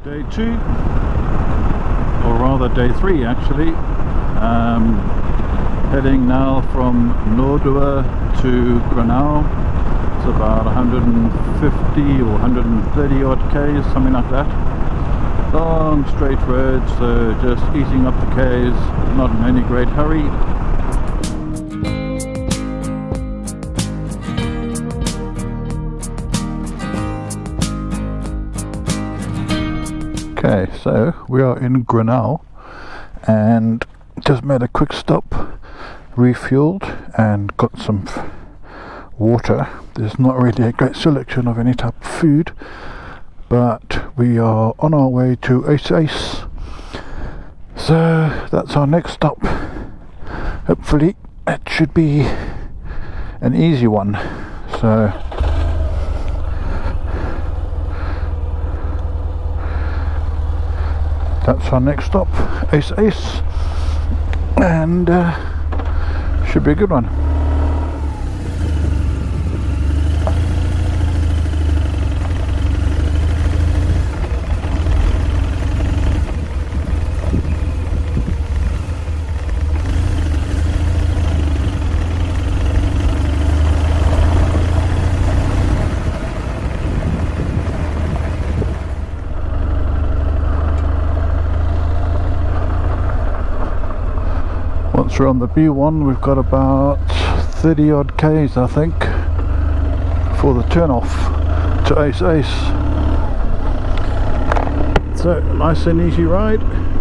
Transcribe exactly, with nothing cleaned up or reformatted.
Day two, or rather day three actually. Um, heading now from Noordwe to Granau. It's about one hundred fifty or one hundred thirty odd k's, something like that. Long straight road, so just eating up the k's, not in any great hurry. Okay, so we are in Granau and just made a quick stop, refueled and got some f water. There's not really a great selection of any type of food, but we are on our way to Ace Ace, so that's our next stop. Hopefully it should be an easy one. So that's our next stop, Ace Ace, and uh, should be a good one. Once we're on the B one, we've got about thirty odd k's I think for the turn off to Ace Ace. So nice and easy ride.